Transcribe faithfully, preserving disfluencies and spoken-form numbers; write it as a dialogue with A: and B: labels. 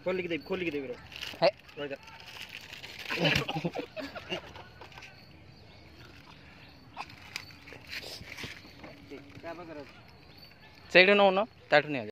A: खोल के दे खोल के दे ब्रो
B: है
A: क्या बकर
B: सैड न ताठू नहीं